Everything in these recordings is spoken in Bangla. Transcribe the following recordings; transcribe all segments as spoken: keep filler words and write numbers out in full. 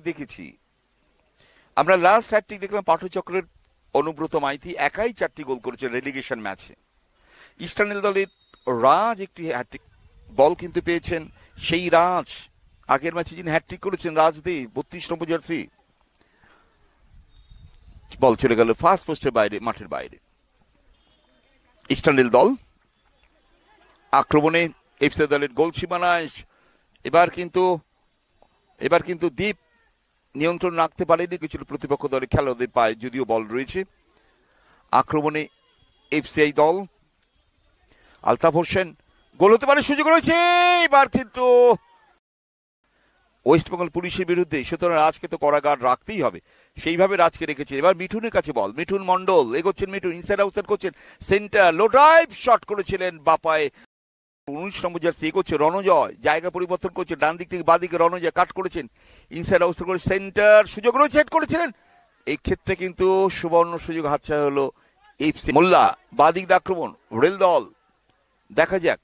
দেখেছি, আমরা লাস্ট হ্যাটট্রিক দেখলাম পাঠচক্রের অনুব্রত মাইতি একাই চারটি গোল করেছেন রেলিগেশন ম্যাচে। ইস্টার্ন দলের রাজ একটি হ্যাটট্রিক বল কিন্তু পেয়েছেন, সেই রাজ আগের ম্যাচে যিনি হ্যাটট্রিক করেছেন রাজদে বত্রিশ নম্বর জার্সি, বল চলে গেল ফার্স্ট পোস্টের বাইরে, মাঠের বাইরে। ইস্টার্ন দল আক্রমণে এফসিআই দলের গোল সীমানায়, এবার কিন্তু এবার কিন্তু দ্বীপ নিয়ন্ত্রণ রাখতে পারেনি, কিছু প্রতিপক্ষ দলের খেলোয়াড়দের পায়ে যদিও বল রয়েছে। আক্রমণে এফসিআই দল, আলতাফ হোসেন গোল হতে পারে, সুযোগ রয়েছে, এবার কিন্তু ওয়েস্টবেঙ্গল পুলিশের বিরুদ্ধে, সুতরাং রাজকে তো কড়া গার্ড রাখতেই হবে, সেইভাবে রাজকে রেখেছে। এবার মিঠুনের কাছে বল, মিঠুন মন্ডল এগোচ্ছেন, মিঠুন ইনসাইড আউটসাইড করছেন, সেন্টার লো ড্রাইভ শট করেছিলেন বাপায়, উনিশ নম্বর জার্সি এগোচ্ছে রণজয়, জায়গা পরিবর্তন করছে, ডান দিক থেকে বাঁ দিকে রণজয় কাট করেছেন, ইনসাইড আউটসাইড করে সেন্টার, সুযোগ রয়েছে, হেড করেছিলেন। এই ক্ষেত্রে কিন্তু সুবর্ণ সুযোগ হাতছাড়া হলো এফসি মোল্লা। বাঁ দিক দিয়ে আক্রমণ রেল দল, দেখা যাক,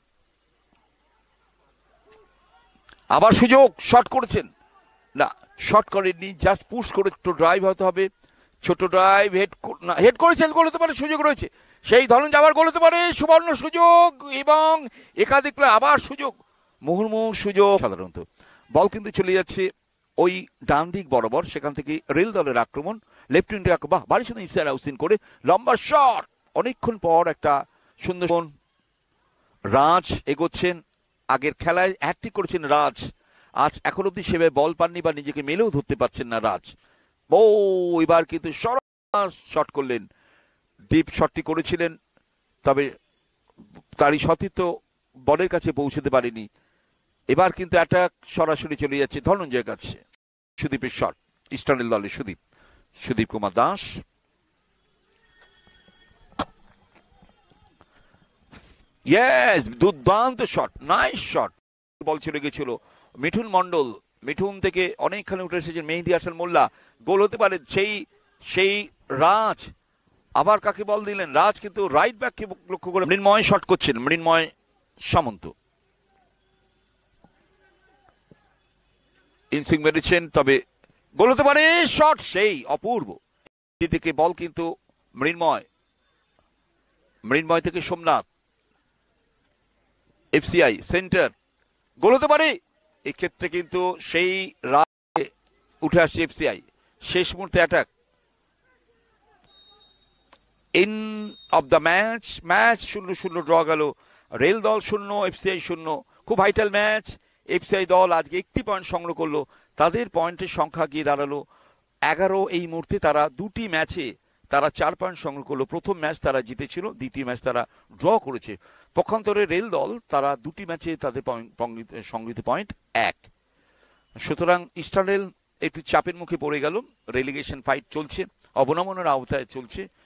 আবার সুযোগ, শট করেছেন না, শট করেননি, জাস্ট পুশ করে ছোট ড্রাইভ হতে হবে, ছোট ড্রাইভ, হেড না, হেড করেছেন, গোল হতে পারে, সুযোগ রয়েছে, সেই ধরন আবার গোল হতে পারে, সুবর্ণ সুযোগ এবং একাধিক আবার সুযোগ, মুহুর্মুহু সুযোগ। সাধারণত বল কিন্তু চলে যাচ্ছে ওই ডান দিক বরাবর, সেখান থেকে রেল দলের আক্রমণ, লেফট উইন্ডে আক্রমণ, বাহ বাড়ির সাথে ইনসাইড আউটসাইড করে লম্বা শট, অনেকক্ষণ পর একটা সুন্দর। রাজ এগোচ্ছেন, আগের খেলায় হ্যাটট্রিক করেছেন রাজ, আজ এখন অব্দি সেভাবে বল পাননি বা নিজেকে মেলেও ধরতে পারছেন না রাজ। ও এবার কিন্তু শট করলেন, দীপ শটটি করেছিলেন, তবে তারই সতীর্থ বলের কাছে পৌঁছতে পারেনি। এবার কিন্তু অ্যাটাক সরাসরি চলে যাচ্ছে ধনঞ্জয়ের কাছে, সুদীপের শট, ইস্টার্ন দলের সুদীপ, সুদীপ কুমার দাস, ইয়েস দুর্দান্ত শট, নাইস শট, বল চলে গেছিল মিঠুন মন্ডল, মিঠুন থেকে অনেকখানি উঠে এসেছেন মেহেদি হাসান মোল্লা, গোল হতে পারে, সেই সেই রাজ আবার কাকে বল দিলেন, রাজ কিন্তু রাইট ব্যাককে লক্ষ্য করে মৃন্ময় শট করছেন, মৃন্ময় সামন্ত ইনসুইং মেরেছেন, তবে গোল হতে পারে, শট সেই অপূর্ব থেকে বল কিন্তু মৃন্ময়, মৃন্ময় থেকে সোমনাথ, এফসিআই সেন্টার, গোল হতে পারে, এক্ষেত্রে কিন্তু সেই রাজে উঠে আসছে এফসিআই, শেষ মুহূর্তে attack, end of the match, match শূন্য শূন্য ড্র গেল, রেল দল শূন্য এফসিআই শূন্য, খুব ভাইটাল ম্যাচ। এফসিআই দল আজকে একটি পয়েন্ট সংগ্রহ করলো, তাদের পয়েন্টের সংখ্যা গিয়ে দাঁড়ালো এগারো। এই মুহূর্তে তারা দুটি ম্যাচে তারা চার পয়েন্ট সংগ্রহ করলো, প্রথম ম্যাচ তারা জিতেছিল, দ্বিতীয় ম্যাচ তারা ড্র করেছে। পক্ষান্তরে রেল দল তারা দুটি ম্যাচে তাদের সংগৃহীত পয়েন্ট এক, সুতরাং ইস্টার্ন রেল একটু চাপের মুখে পড়ে গেল, রেলিগেশন ফাইট চলছে, অবনমনের আওতায় চলছে।